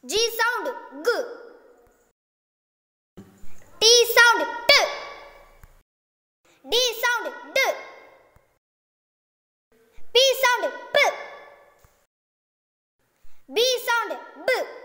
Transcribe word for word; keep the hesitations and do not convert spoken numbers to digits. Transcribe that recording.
G sound G. T sound T. D sound D. P sound P. B sound B.